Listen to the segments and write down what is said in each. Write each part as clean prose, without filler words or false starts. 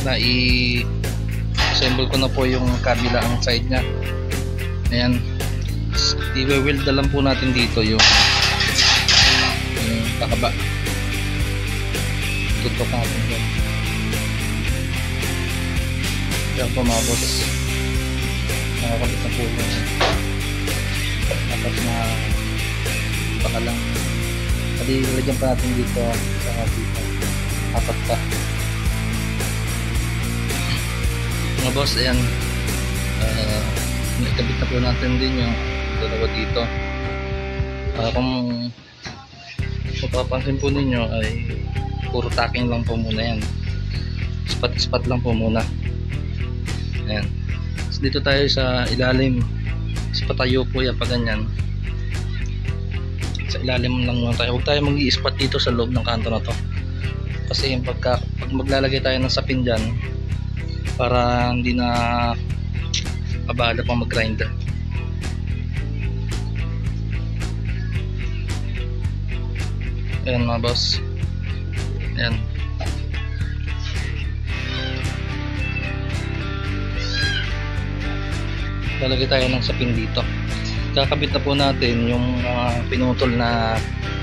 assemble ko na po yung kabilang side nya. Ayan, i-weld na lang po natin dito yung kakaba. Tutok natin yan. Yan po mga boss, nakakabit na po yung dapat na baka lang lagyan pa natin dito sa dito apat pa mga boss. Ayan, nakabit na po natin din yung dalawa dito. Kung mapapansin po ninyo ay puro tacking lang po muna yan, spot lang po muna. Ayan, so dito tayo sa ilalim, patayo po yan pag ganyan. Sa ilalim lang muna tayo, huwag tayo mag-i-spot dito sa loob ng kanto na to, kasi yung pag maglalagay tayo ng sapin dyan para hindi na abala pang mag-grind. Ayan mga boss, ayan. Lalagay tayo ng sapin dito. Kakabit na po natin yung pinutol na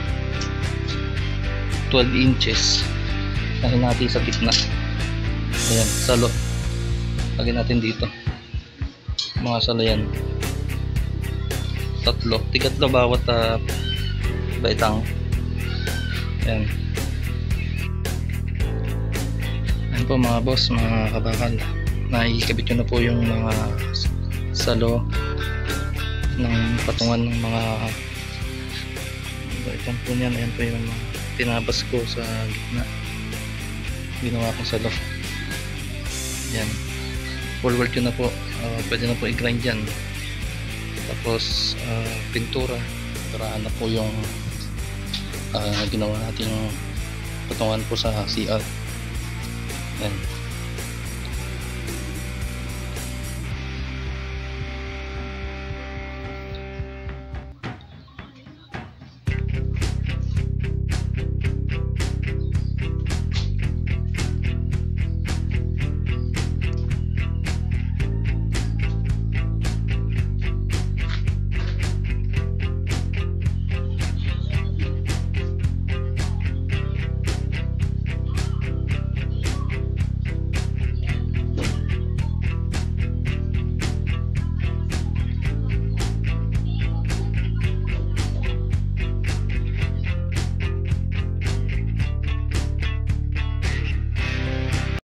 12 inches na hinati sa gitna. Ayan, salo. Lagyan natin dito. Mga salo yan. Tatlo. Tigatlo bawat baitang. Ayan. Ayan po mga boss, mga kabakal. Naikabit nyo na po yung mga salo ng patungan ng mga baitang po niyan. Ayan po yung tinabas ko sa gitna, ginawa kong salo. Ayan, full weld yun na po. Pwede na po i-grind yan, tapos pintura, pinturaan na po yung ginawa natin patungan po sa CR. Ayan.